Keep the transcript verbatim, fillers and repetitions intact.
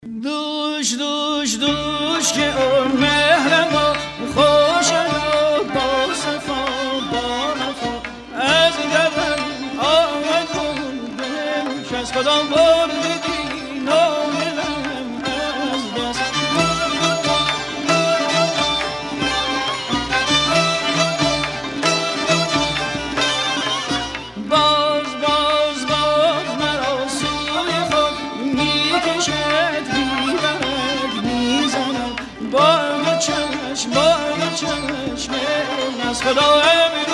دوش دوش دوش که اون مهر ما خوش با صفا با نفا از دلم آمد کن دلش از خودم بردی ناملم از دست باز باز باز مرا سوی خود میکشد با چشم با چشم از خدا